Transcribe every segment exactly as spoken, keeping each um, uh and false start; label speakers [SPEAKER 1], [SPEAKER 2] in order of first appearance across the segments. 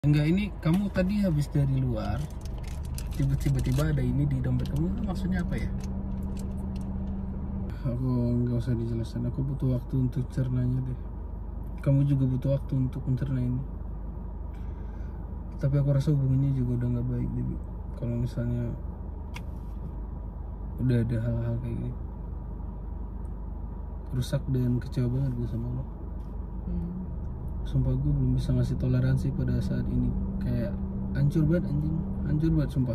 [SPEAKER 1] Enggak, ini kamu tadi habis dari luar, tiba-tiba ada ini di dompet kamu, itu maksudnya apa ya? Aku nggak usah dijelaskan, aku butuh waktu untuk cernanya deh. Kamu juga butuh waktu untuk mencerna ini. Tapi aku rasa hubungannya juga udah nggak baik deh, kalau misalnya udah ada hal-hal kayak gini. Rusak dan kecewa banget gue sama lo.
[SPEAKER 2] hmm.
[SPEAKER 1] Sumpah gue belum bisa ngasih toleransi pada saat ini. Kayak hancur banget anjing, hancur banget sumpah.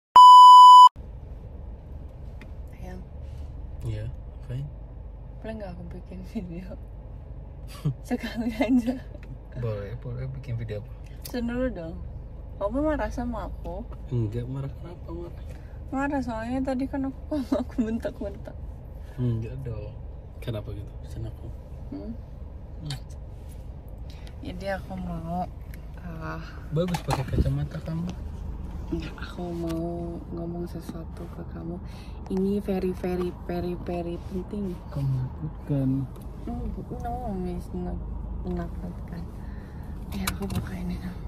[SPEAKER 2] Sayang,
[SPEAKER 1] Iya, fine.
[SPEAKER 2] boleh nggak aku bikin video sekali aja?
[SPEAKER 1] Boleh, boleh bikin video apa?
[SPEAKER 2] Dulu dong. Kamu marah sama aku?
[SPEAKER 1] Enggak, marah kenapa marah?
[SPEAKER 2] Marah soalnya tadi kan aku kalau aku bentak-bentak.
[SPEAKER 1] Enggak dong. Kenapa gitu? Pesan aku.
[SPEAKER 2] Hmm?
[SPEAKER 1] Hmm.
[SPEAKER 2] Jadi aku mau ah
[SPEAKER 1] Bagus pakai kacamata kamu.
[SPEAKER 2] nggak, aku mau ngomong sesuatu ke kamu. Ini very very very very penting.
[SPEAKER 1] Kamu menakutkan.
[SPEAKER 2] No, no, it's not menakutkan. Ya aku buka ini dong.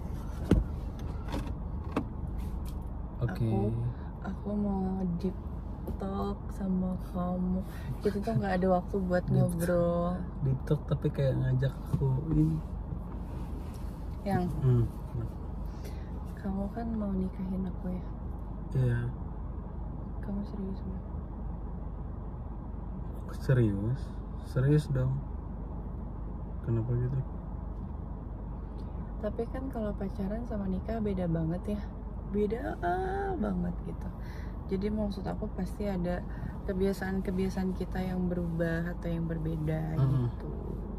[SPEAKER 1] Oke.
[SPEAKER 2] Aku aku mau deep talk sama kamu. Kita tuh nggak ada waktu buat
[SPEAKER 1] Deep
[SPEAKER 2] ngobrol.
[SPEAKER 1] Di talk tapi kayak ngajak aku ini.
[SPEAKER 2] Yang
[SPEAKER 1] Hmm.
[SPEAKER 2] kamu kan mau nikahin aku ya?
[SPEAKER 1] Iya.
[SPEAKER 2] Kamu serius nggak?
[SPEAKER 1] Serius? Serius dong. Kenapa gitu?
[SPEAKER 2] Tapi kan kalau pacaran sama nikah beda banget ya. Beda banget gitu. Jadi maksud aku pasti ada kebiasaan-kebiasaan kita yang berubah atau yang berbeda
[SPEAKER 1] Hmm.
[SPEAKER 2] gitu.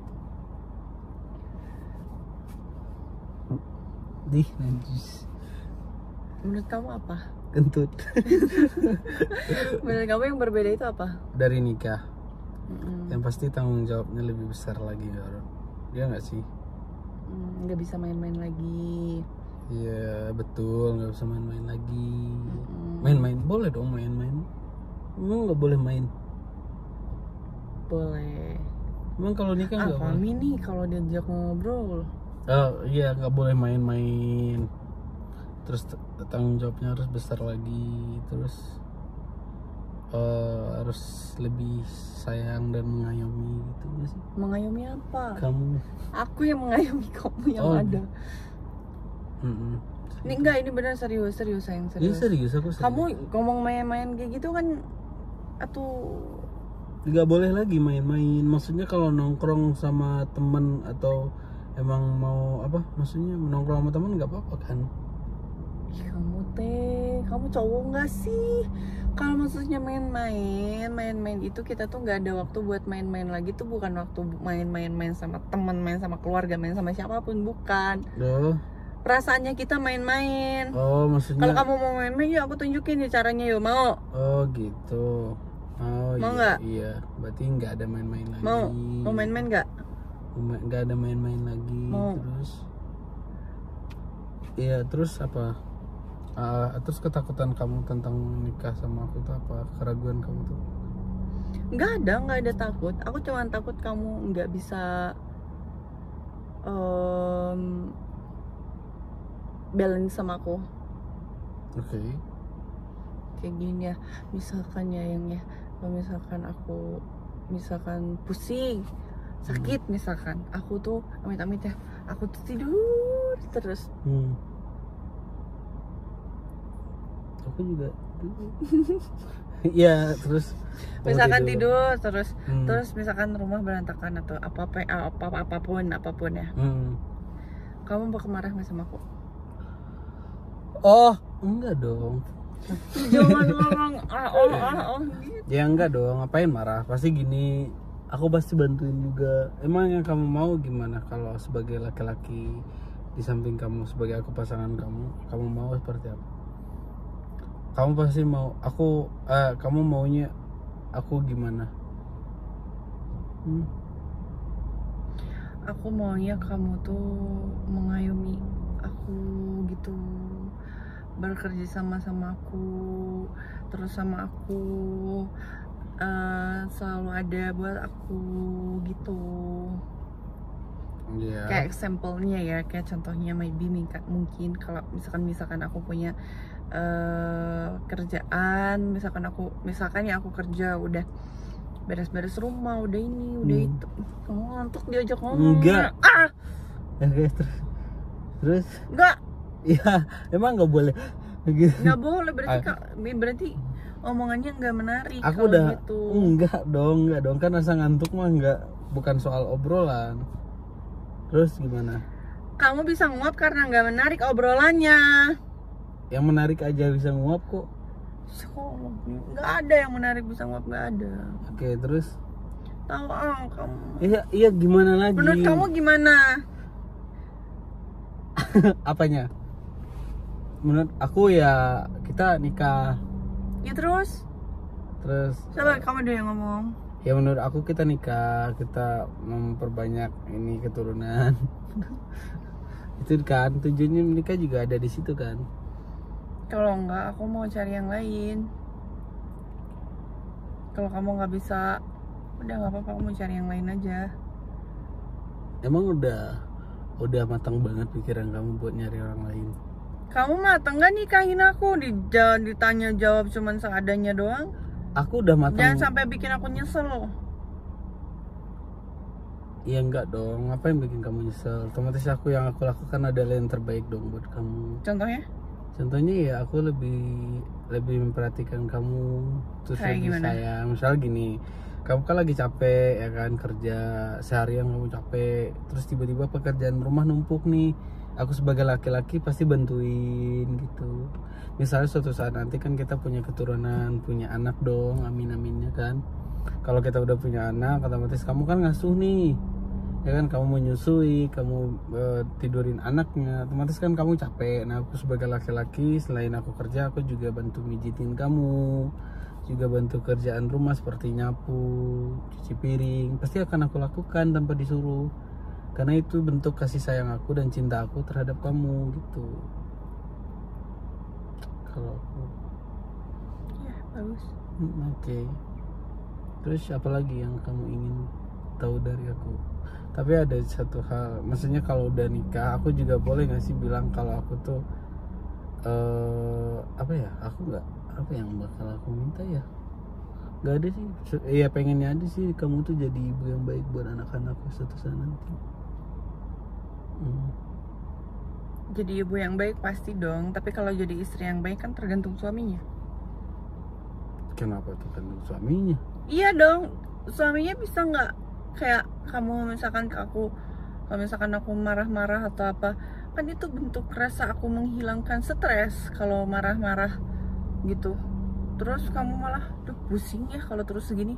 [SPEAKER 1] Dih, najis.
[SPEAKER 2] Menurut kamu apa?
[SPEAKER 1] Kentut.
[SPEAKER 2] Menurut kamu yang berbeda itu apa?
[SPEAKER 1] Dari nikah.
[SPEAKER 2] Mm-mm.
[SPEAKER 1] Yang pasti tanggung jawabnya lebih besar lagi, Garo. Dia nggak sih?
[SPEAKER 2] Mm, nggak bisa main-main lagi.
[SPEAKER 1] Iya betul, nggak bisa main-main lagi.
[SPEAKER 2] Mm-mm.
[SPEAKER 1] Main-main boleh dong, main-main. Emang nggak boleh main?
[SPEAKER 2] Boleh.
[SPEAKER 1] Emang kalau nikah
[SPEAKER 2] Ah,
[SPEAKER 1] nggak boleh?
[SPEAKER 2] kami nih kalau diajak ngobrol.
[SPEAKER 1] Oh iya, nggak boleh main-main. Terus t- tanggung jawabnya harus besar lagi. Terus eh, harus lebih sayang dan mengayomi gitu nggak sih?
[SPEAKER 2] Mengayomi apa?
[SPEAKER 1] Kamu.
[SPEAKER 2] Aku yang mengayomi kamu yang
[SPEAKER 1] Oh,
[SPEAKER 2] ada.
[SPEAKER 1] Mm-mm.
[SPEAKER 2] Ini enggak, ini benar serius, serius sayang,
[SPEAKER 1] Iya
[SPEAKER 2] serius.
[SPEAKER 1] serius, aku serius.
[SPEAKER 2] Kamu ngomong main-main kayak gitu kan, atuh.
[SPEAKER 1] Nggak boleh lagi main-main. Maksudnya kalau nongkrong sama temen atau emang mau apa? Maksudnya nongkrong sama temen nggak apa-apa kan?
[SPEAKER 2] Ih, kamu teh, kamu cowok nggak sih? Kalau maksudnya main-main, main-main itu kita tuh nggak ada waktu buat main-main lagi. Tuh bukan waktu main-main main sama teman, main sama keluarga, main sama siapapun, bukan.
[SPEAKER 1] Loh.
[SPEAKER 2] Perasaannya kita main-main.
[SPEAKER 1] Oh maksudnya.
[SPEAKER 2] Kalau kamu mau main-main, ya aku tunjukin ya caranya, yuk. Mau?
[SPEAKER 1] Oh gitu. Oh
[SPEAKER 2] Mau
[SPEAKER 1] iya.
[SPEAKER 2] nggak?
[SPEAKER 1] Iya. Berarti nggak ada main-main lagi.
[SPEAKER 2] Mau? Mau main-main nggak?
[SPEAKER 1] Mau ma- Nggak ada main-main lagi.
[SPEAKER 2] Mau.
[SPEAKER 1] Terus. Iya terus apa? Ah, terus ketakutan kamu tentang nikah sama aku tuh apa? Keraguan kamu tuh?
[SPEAKER 2] Nggak ada, nggak ada takut. Aku cuma takut kamu nggak bisa um, balance sama aku.
[SPEAKER 1] Oke.
[SPEAKER 2] Kayak gini ya, misalkan ya yang ya, kalau misalkan aku misalkan pusing, sakit misalkan, aku tuh amit-amit ya, aku tuh tidur terus.
[SPEAKER 1] Hmm. Aku juga. Iya terus. kamu
[SPEAKER 2] Misalkan tidur, terus
[SPEAKER 1] Hmm.
[SPEAKER 2] terus misalkan rumah berantakan atau apa apa apa apapun apapun ya,
[SPEAKER 1] Hmm.
[SPEAKER 2] kamu bakal marah nggak sama aku?
[SPEAKER 1] Oh enggak dong.
[SPEAKER 2] Jangan ngomong ah oh ah oh gitu.
[SPEAKER 1] Ya enggak dong, ngapain marah? Pasti gini, aku pasti bantuin juga. Emang yang kamu mau gimana kalau sebagai laki-laki di samping kamu, sebagai aku pasangan kamu, kamu mau seperti apa? Kamu pasti mau aku, eh, kamu maunya aku gimana? Hmm?
[SPEAKER 2] Aku maunya kamu tuh mengayomi aku gitu, bekerja sama sama aku, terus sama aku, uh, selalu ada buat aku gitu.
[SPEAKER 1] Iya.
[SPEAKER 2] Kayak sampelnya ya, kayak contohnya maybe mingka- mungkin kalau misalkan misalkan aku punya eh, kerjaan, misalkan aku misalkan ya aku kerja udah beres-beres rumah, udah ini, udah
[SPEAKER 1] Hmm.
[SPEAKER 2] itu. Kamu ngantuk diajak ngomong.
[SPEAKER 1] Enggak.
[SPEAKER 2] Ah,
[SPEAKER 1] Oke, terus terus
[SPEAKER 2] enggak,
[SPEAKER 1] ya emang nggak boleh gitu.
[SPEAKER 2] enggak boleh berarti
[SPEAKER 1] Ah.
[SPEAKER 2] Kak, berarti omongannya enggak menarik
[SPEAKER 1] Aku
[SPEAKER 2] kalau
[SPEAKER 1] udah
[SPEAKER 2] gitu.
[SPEAKER 1] enggak dong, enggak dong, kan rasa ngantuk mah enggak, bukan soal obrolan. Terus gimana?
[SPEAKER 2] Kamu bisa nguap karena enggak menarik obrolannya.
[SPEAKER 1] Yang menarik aja bisa nguap kok.
[SPEAKER 2] Enggak ada yang menarik bisa nguap, enggak ada.
[SPEAKER 1] Oke, terus
[SPEAKER 2] Tahu ah kamu.
[SPEAKER 1] iya iya gimana lagi?
[SPEAKER 2] Menurut kamu gimana?
[SPEAKER 1] Apanya? Menurut aku ya kita nikah.
[SPEAKER 2] Ya terus?
[SPEAKER 1] Terus
[SPEAKER 2] Coba kamu deh yang ngomong.
[SPEAKER 1] ya menurut aku kita nikah, kita memperbanyak ini keturunan. Itu kan tujuannya menikah juga ada di situ kan.
[SPEAKER 2] Kalau enggak, aku mau cari yang lain. Kalau kamu nggak bisa, udah nggak apa-apa, aku mau cari yang lain aja.
[SPEAKER 1] Emang udah udah matang banget pikiran kamu buat nyari orang lain?
[SPEAKER 2] Kamu mateng nggak nikahin aku? Dija- ditanya jawab cuman seadanya doang.
[SPEAKER 1] Aku udah matang.
[SPEAKER 2] Jangan sampai bikin aku nyesel loh.
[SPEAKER 1] Iya enggak dong, apa yang bikin kamu nyesel? Otomatis aku yang aku lakukan adalah yang terbaik dong buat kamu.
[SPEAKER 2] Contohnya?
[SPEAKER 1] Contohnya ya aku lebih lebih memperhatikan kamu, terus
[SPEAKER 2] Kayak
[SPEAKER 1] lebih
[SPEAKER 2] gimana?
[SPEAKER 1] sayang. Misal gini, kamu kan lagi capek ya kan, kerja seharian kamu capek, terus tiba-tiba pekerjaan rumah numpuk nih. Aku sebagai laki-laki pasti bantuin gitu. Misalnya suatu saat nanti kan kita punya keturunan, punya anak dong, amin-aminnya kan. Kalau kita udah punya anak, otomatis kamu kan ngasuh nih, ya kan, kamu menyusui, kamu eh, tidurin anaknya, otomatis kan kamu capek. Nah aku sebagai laki-laki, selain aku kerja, aku juga bantu mijitin kamu, juga bantu kerjaan rumah seperti nyapu, cuci piring, pasti akan aku lakukan tanpa disuruh, karena itu bentuk kasih sayang aku dan cinta aku terhadap kamu gitu. Kalau aku
[SPEAKER 2] Ya bagus.
[SPEAKER 1] Hmm, oke. Terus apa lagi yang kamu ingin tahu dari aku? Tapi ada satu hal, maksudnya kalau udah nikah, aku juga boleh nggak sih bilang kalau aku tuh eh apa ya? Aku nggak, apa yang bakal aku minta ya? Nggak ada sih. Se- Iya pengennya ada sih kamu tuh jadi ibu yang baik buat anak-anakku suatu saat nanti. Hmm.
[SPEAKER 2] Jadi ibu yang baik pasti dong. Tapi kalau jadi istri yang baik kan tergantung suaminya.
[SPEAKER 1] Kenapa tuh kan suaminya?
[SPEAKER 2] Iya dong. Suaminya bisa nggak kayak kamu misalkan ke aku, kalau misalkan aku marah-marah atau apa, kan itu bentuk rasa aku menghilangkan stres kalau marah-marah gitu. Terus kamu malah, duh pusing ya kalau terus segini.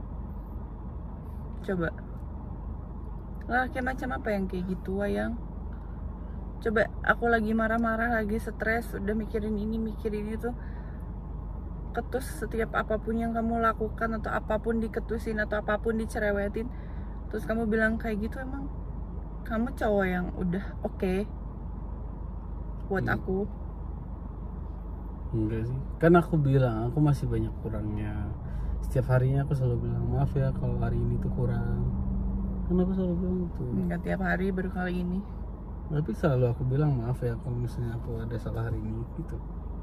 [SPEAKER 2] Coba. Lah kayak macam apa yang kayak gitu Wayang? Coba aku lagi marah-marah, lagi stres, udah mikirin ini, mikirin itu, ketus setiap apapun yang kamu lakukan atau apapun diketusin atau apapun dicerewetin, terus kamu bilang kayak gitu, emang kamu cowok yang udah oke okay buat
[SPEAKER 1] Hmm.
[SPEAKER 2] aku?
[SPEAKER 1] Enggak sih, kan aku bilang aku masih banyak kurangnya. Setiap harinya aku selalu bilang maaf ya kalau hari ini tuh kurang. Kan aku selalu bilang itu.
[SPEAKER 2] Enggak tiap hari, baru kali ini.
[SPEAKER 1] Tapi selalu aku bilang maaf ya kalau misalnya aku ada salah hari ini gitu.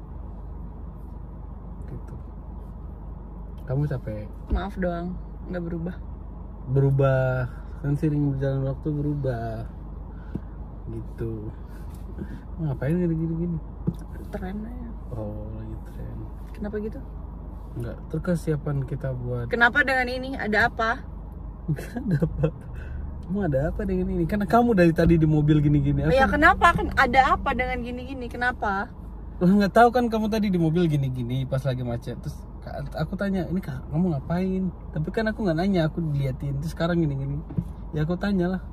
[SPEAKER 1] Gitu. Kamu capek?
[SPEAKER 2] Maaf doang, nggak berubah.
[SPEAKER 1] Berubah, kan sering berjalan waktu berubah. Gitu. Ngapain gini-gini?
[SPEAKER 2] Tren aja.
[SPEAKER 1] Oh, lagi tren.
[SPEAKER 2] Kenapa gitu?
[SPEAKER 1] Enggak, terus kesiapan kita buat
[SPEAKER 2] Kenapa dengan ini? Ada apa?
[SPEAKER 1] ada apa? Kamu ada apa dengan ini? Karena kamu dari tadi di mobil gini-gini. Aku
[SPEAKER 2] Ya kenapa? Kan ada apa dengan gini-gini? Kenapa?
[SPEAKER 1] lah nggak tahu kan kamu tadi di mobil gini-gini pas lagi macet. Terus ka- aku tanya, ini kak kamu ngapain? Tapi kan aku nggak nanya, aku diliatin. Terus sekarang gini-gini. Ya aku tanya lah.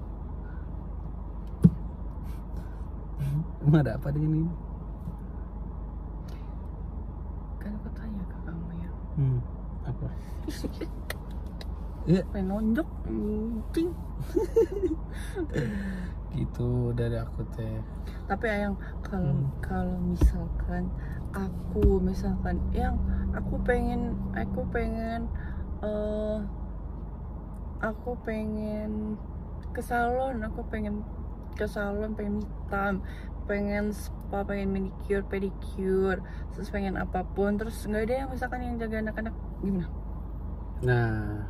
[SPEAKER 1] Emang ada apa dengan ini?
[SPEAKER 2] Kan aku tanya ke kamu ya.
[SPEAKER 1] Hmm, apa? Iya,
[SPEAKER 2] Pengen nonjok, anjing.
[SPEAKER 1] gitu dari aku teh.
[SPEAKER 2] Tapi Ayang, kalau
[SPEAKER 1] Hmm.
[SPEAKER 2] kalau misalkan aku misalkan yang aku pengen aku pengen eh aku pengen ke salon, aku pengen ke salon, pengen me time, pengen spa, pengen manicure, pedicure, terus pengen apapun, terus nggak ada yang misalkan yang jaga anak-anak, gimana?
[SPEAKER 1] Nah,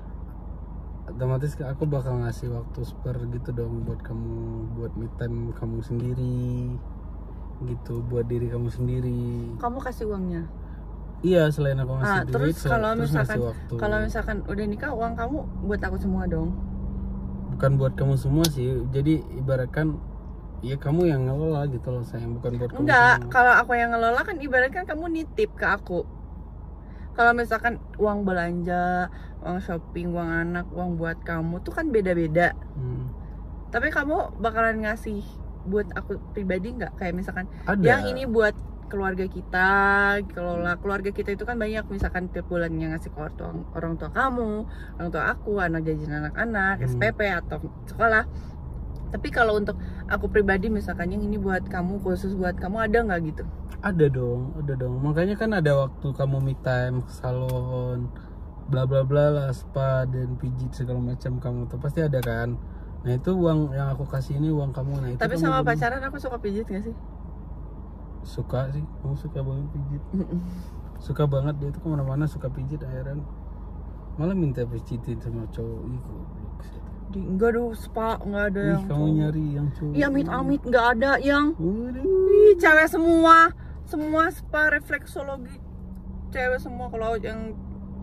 [SPEAKER 1] otomatis aku bakal ngasih waktu spare gitu dong buat kamu, buat me time kamu sendiri gitu, buat diri kamu sendiri.
[SPEAKER 2] Kamu kasih uangnya?
[SPEAKER 1] Iya, selain aku ngasih
[SPEAKER 2] Ah,
[SPEAKER 1] duit,
[SPEAKER 2] terus
[SPEAKER 1] sel-
[SPEAKER 2] kalau
[SPEAKER 1] terus
[SPEAKER 2] misalkan
[SPEAKER 1] ngasih waktu.
[SPEAKER 2] kalau misalkan udah nikah, uang kamu buat aku semua dong.
[SPEAKER 1] Bukan buat kamu semua sih, jadi ibaratkan ya kamu yang ngelola gitu loh sayang, bukan buat kamu
[SPEAKER 2] Enggak,
[SPEAKER 1] semua.
[SPEAKER 2] kalau aku yang ngelola kan ibaratkan kamu nitip ke aku. Kalau misalkan uang belanja, uang shopping, uang anak, uang buat kamu tuh kan beda-beda.
[SPEAKER 1] Hmm.
[SPEAKER 2] Tapi kamu bakalan ngasih buat aku pribadi nggak? Kayak misalkan
[SPEAKER 1] Ada.
[SPEAKER 2] yang ini buat keluarga kita, kelola keluarga kita itu kan banyak, misalkan tiap bulan yang ngasih ke orang tua, orang tua kamu, orang tua aku, anak jajan anak-anak,
[SPEAKER 1] Hmm.
[SPEAKER 2] S P P atau sekolah. Tapi kalau untuk aku pribadi misalkan yang ini buat kamu, khusus buat kamu, ada nggak gitu?
[SPEAKER 1] Ada dong, ada dong. Makanya kan ada waktu kamu me time ke salon, bla bla bla lah, spa dan pijit segala macam kamu tuh pasti ada kan. Nah itu uang yang aku kasih ini uang kamu. Nah itu
[SPEAKER 2] Tapi
[SPEAKER 1] kamu
[SPEAKER 2] sama
[SPEAKER 1] beli.
[SPEAKER 2] pacaran aku suka pijit nggak sih?
[SPEAKER 1] Suka sih, kamu suka banget pijit. Suka banget dia tuh kemana-mana suka pijit heran. Malah minta pijitin sama cowok. Ih goblok sih.
[SPEAKER 2] Di, enggak dong, spa nggak ada
[SPEAKER 1] Ih,
[SPEAKER 2] yang
[SPEAKER 1] kamu
[SPEAKER 2] cowok.
[SPEAKER 1] nyari yang cowok.
[SPEAKER 2] Iya, amit-amit nggak ada yang
[SPEAKER 1] Waduh.
[SPEAKER 2] Ih, cewek semua, semua spa refleksologi cewek semua. Kalau yang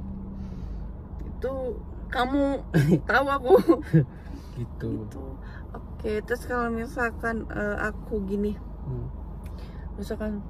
[SPEAKER 2] itu kamu tahu aku
[SPEAKER 1] Gitu.
[SPEAKER 2] gitu. Oke, terus kalau misalkan eh, aku gini,
[SPEAKER 1] Hmm.
[SPEAKER 2] misalkan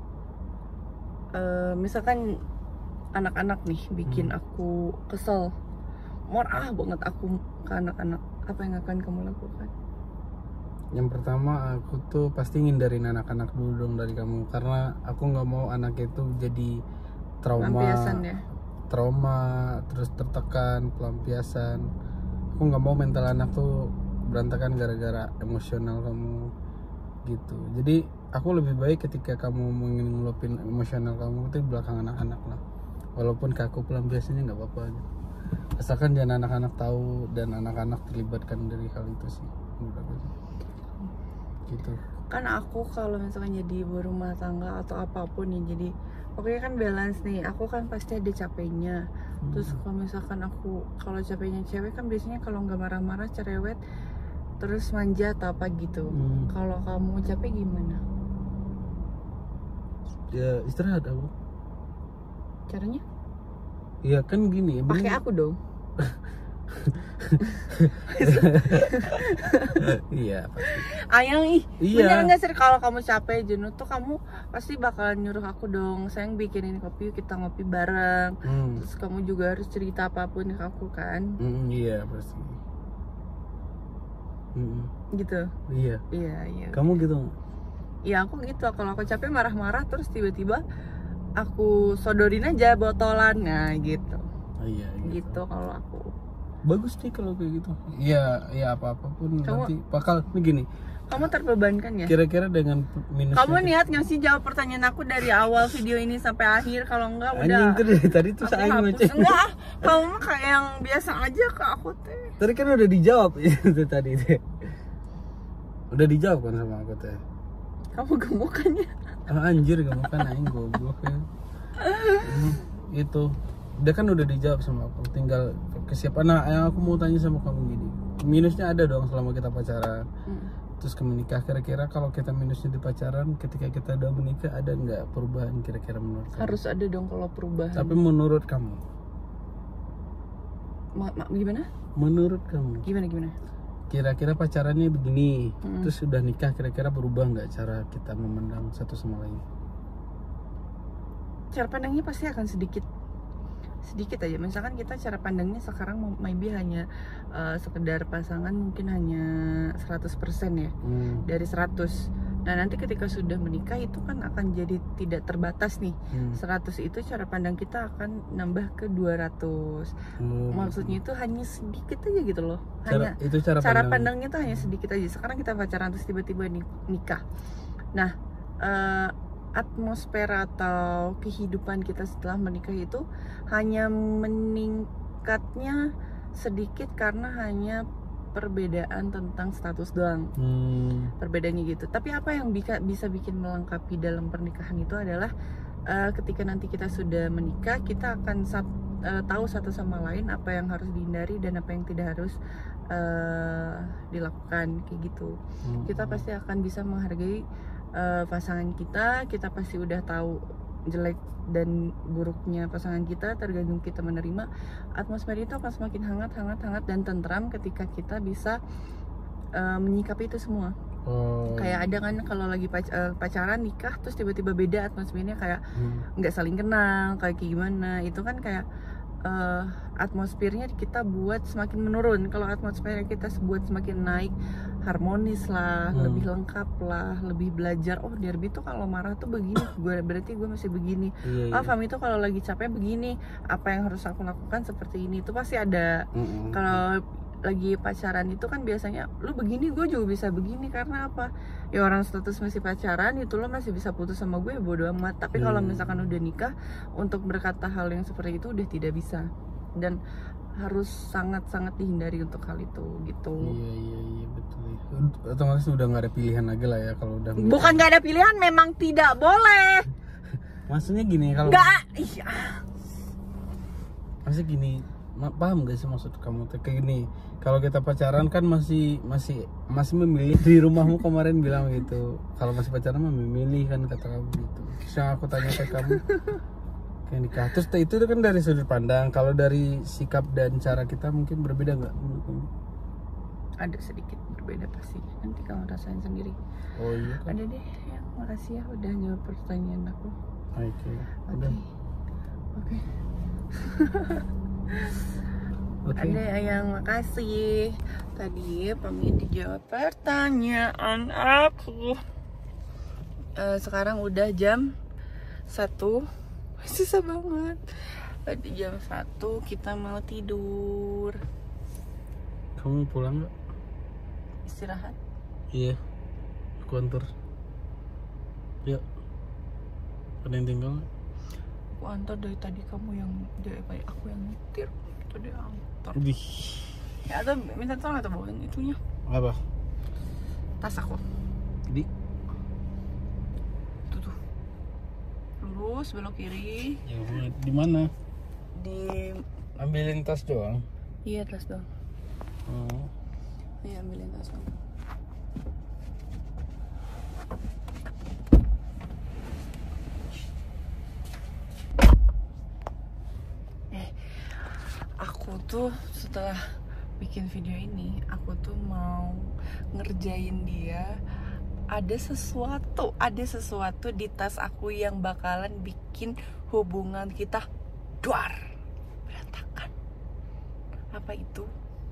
[SPEAKER 2] eh, misalkan anak-anak nih bikin
[SPEAKER 1] Hmm.
[SPEAKER 2] aku kesel, marah banget aku ke anak-anak, apa yang akan kamu lakukan?
[SPEAKER 1] Yang pertama aku tuh pasti ngindarin anak-anak dulu dong dari kamu, karena aku nggak mau anak itu jadi trauma,
[SPEAKER 2] Pelampiasan ya.
[SPEAKER 1] trauma terus tertekan, pelampiasan. Aku nggak mau mental anak tuh berantakan gara-gara emosional kamu gitu. Jadi aku lebih baik ketika kamu ingin ngelupin emosional kamu itu di belakang anak-anak lah, walaupun kaku pelampiasannya nggak apa-apa gitu. Asalkan jangan anak-anak tahu dan anak-anak terlibatkan dari hal itu sih menurut aku sih. Gitu.
[SPEAKER 2] Kan aku kalau misalkan jadi ibu rumah tangga atau apapun ya, jadi pokoknya kan balance nih, aku kan pasti ada capeknya.
[SPEAKER 1] Hmm.
[SPEAKER 2] Terus kalau misalkan aku, kalau capeknya cewek kan biasanya kalau nggak marah-marah cerewet terus manja atau apa gitu.
[SPEAKER 1] Hmm.
[SPEAKER 2] Kalau kamu capek gimana
[SPEAKER 1] Ya istirahat aku.
[SPEAKER 2] caranya?
[SPEAKER 1] Iya kan gini,
[SPEAKER 2] Pakai
[SPEAKER 1] mending-
[SPEAKER 2] aku dong.
[SPEAKER 1] Iya pasti.
[SPEAKER 2] Ayang ih,
[SPEAKER 1] Iya.
[SPEAKER 2] bener nggak sih kalau kamu capek jenuh tuh kamu pasti bakalan nyuruh aku dong, sayang bikinin kopi, yuk kita ngopi bareng.
[SPEAKER 1] Hmm.
[SPEAKER 2] Terus kamu juga harus cerita apapun ke aku kan,
[SPEAKER 1] Hmm, iya pasti. Hmm,
[SPEAKER 2] gitu.
[SPEAKER 1] iya.
[SPEAKER 2] Iya iya.
[SPEAKER 1] Kamu gitu nggak?
[SPEAKER 2] Iya aku gitu, kalau aku capek marah-marah terus tiba-tiba aku sodorin aja botolan, nah gitu.
[SPEAKER 1] Oh, iya.
[SPEAKER 2] Gitu kalau aku.
[SPEAKER 1] Bagus nih kalau kayak gitu. Iya, ya apa apapun
[SPEAKER 2] Kamu-
[SPEAKER 1] nanti bakal begini.
[SPEAKER 2] Kamu terbebankan ya?
[SPEAKER 1] Kira-kira dengan minusnya.
[SPEAKER 2] Kamu niat nggak sih jawab pertanyaan aku dari awal video ini sampai akhir? Kalau enggak udah
[SPEAKER 1] Anjing tuh dari tadi tuh
[SPEAKER 2] aku
[SPEAKER 1] saya
[SPEAKER 2] hapus.
[SPEAKER 1] ngoceh.
[SPEAKER 2] Enggak, ah, kamu mah kayak yang biasa aja ke aku teh.
[SPEAKER 1] Tadi kan udah dijawab itu tadi teh. Udah dijawab kan sama aku teh.
[SPEAKER 2] Kamu gemukannya.
[SPEAKER 1] Ah, anjir gak makan aing goblok ya. Hmm, itu dia kan udah dijawab sama aku, tinggal kesiapan. Nah yang aku mau tanya sama kamu gini, minusnya ada dong selama kita pacaran
[SPEAKER 2] Hmm.
[SPEAKER 1] terus ke menikah, kira-kira kalau kita minusnya di pacaran, ketika kita udah menikah ada nggak perubahan kira-kira menurut kamu?
[SPEAKER 2] Harus ada dong kalau perubahan.
[SPEAKER 1] Tapi menurut kamu,
[SPEAKER 2] Ma- ma- gimana?
[SPEAKER 1] menurut kamu
[SPEAKER 2] Gimana gimana?
[SPEAKER 1] kira-kira pacarannya begini,
[SPEAKER 2] Hmm.
[SPEAKER 1] terus sudah nikah, kira-kira berubah nggak cara kita memandang satu sama lain?
[SPEAKER 2] Cara pandangnya pasti akan sedikit sedikit aja. Misalkan kita cara pandangnya sekarang maybe hanya uh, sekedar pasangan, mungkin hanya seratus persen ya,
[SPEAKER 1] Hmm.
[SPEAKER 2] dari seratus. Nah nanti ketika sudah menikah itu kan akan jadi tidak terbatas nih.
[SPEAKER 1] Hmm.
[SPEAKER 2] seratus itu cara pandang kita akan nambah ke dua ratus.
[SPEAKER 1] Hmm.
[SPEAKER 2] Maksudnya itu hanya sedikit aja gitu loh.
[SPEAKER 1] cara,
[SPEAKER 2] Hanya
[SPEAKER 1] itu cara,
[SPEAKER 2] cara
[SPEAKER 1] pandang.
[SPEAKER 2] pandangnya tuh hanya sedikit aja. Sekarang kita pacaran terus tiba-tiba nik- nikah. Nah, eh, atmosfer atau kehidupan kita setelah menikah itu hanya meningkatnya sedikit karena hanya perbedaan tentang status doang.
[SPEAKER 1] Hmm.
[SPEAKER 2] Perbedaannya gitu. Tapi apa yang bisa bisa bikin melengkapi dalam pernikahan itu adalah uh, ketika nanti kita sudah menikah, kita akan sat, uh, tahu satu sama lain apa yang harus dihindari dan apa yang tidak harus uh, dilakukan kayak gitu. Hmm. Kita pasti akan bisa menghargai uh, pasangan kita. Kita pasti udah tahu jelek dan buruknya pasangan kita, tergantung kita menerima. Atmosfer itu akan semakin hangat, hangat, hangat dan tentram ketika kita bisa uh, menyikapi itu semua. Oh. Kayak ada kan kalau lagi pac uh, pacaran nikah terus tiba-tiba beda atmosfernya, kayak nggak hmm. saling kenal, kayak gimana. Itu kan kayak uh, atmosfernya kita buat semakin menurun. Kalau atmosfernya kita buat semakin naik, harmonis lah, hmm. lebih lengkap lah, lebih belajar. Oh, Derby tuh kalau marah tuh begini, gue berarti gue masih begini. Iya, iya. Ah, Fami tuh kalau lagi capek begini, apa yang harus aku lakukan seperti ini. Itu pasti ada. Mm-hmm. Kalau lagi pacaran itu kan biasanya lu begini, gue juga bisa begini. Karena apa? Ya orang status masih pacaran itu lo masih bisa putus sama gue, bodo amat. Tapi hmm. kalau misalkan udah nikah, untuk berkata hal yang seperti itu udah tidak bisa, dan harus sangat-sangat dihindari untuk hal itu gitu. Iya
[SPEAKER 1] iya iya betul. Otomatis udah nggak ada pilihan lagi lah ya kalau udah.
[SPEAKER 2] Bukan nggak ada pilihan, memang tidak boleh.
[SPEAKER 1] Maksudnya gini kalau.
[SPEAKER 2] Nggak. Iya.
[SPEAKER 1] Maksudnya gini, paham gak sih maksud kamu? Kayak gini, kalau kita pacaran kan masih masih masih memilih. Di rumahmu kemarin bilang gitu, kalau masih pacaran mah memilih kan kata kamu gitu. Terus yang aku tanya ke kamu. Kayak nikah. Terus itu kan dari sudut pandang. Kalau dari sikap dan cara kita mungkin berbeda nggak?
[SPEAKER 2] Ada sedikit berbeda pasti. Nanti kamu rasain sendiri.
[SPEAKER 1] Oh iya kan?
[SPEAKER 2] Ada deh. Ya, makasih ya udah jawab pertanyaan aku.
[SPEAKER 1] Oke. Okay.
[SPEAKER 2] Oke. Oke. Okay. Ada yang makasih. Tadi Pami dijawab pertanyaan aku. Uh, sekarang udah jam satu. Susah banget. Di jam satu kita mau tidur.
[SPEAKER 1] Kamu pulang nggak?
[SPEAKER 2] Istirahat.
[SPEAKER 1] Iya. Aku antar. Yuk. Ada yang tinggal nggak?
[SPEAKER 2] Aku antar dari tadi, kamu yang dari baik aku yang nyetir. Tadi antar.
[SPEAKER 1] Lebih.
[SPEAKER 2] Ya atau minta tolong atau bawain itunya.
[SPEAKER 1] Apa?
[SPEAKER 2] Tas aku.
[SPEAKER 1] Di.
[SPEAKER 2] Lurus belok kiri.
[SPEAKER 1] Ya, di mana?
[SPEAKER 2] Di
[SPEAKER 1] ambilin tas doang.
[SPEAKER 2] Iya, tas doang.
[SPEAKER 1] Oh.
[SPEAKER 2] Iya, ambilin tas doang. Eh, aku tuh setelah bikin video ini, aku tuh mau ngerjain dia. Ada sesuatu, ada sesuatu di tas aku yang bakalan bikin hubungan kita duar, berantakan. Apa itu?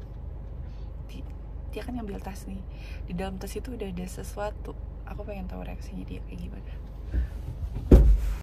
[SPEAKER 2] Dia kan ngambil tas nih. Di dalam tas itu udah ada sesuatu. Aku pengen tahu reaksinya dia kayak gimana.